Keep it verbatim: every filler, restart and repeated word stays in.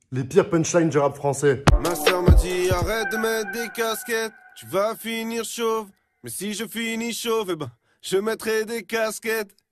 Les pires punchlines du rap français. Ma soeur m'a dit arrête de mettre des casquettes, tu vas finir chauve. Mais si je finis chauve, eh ben, je mettrai des casquettes.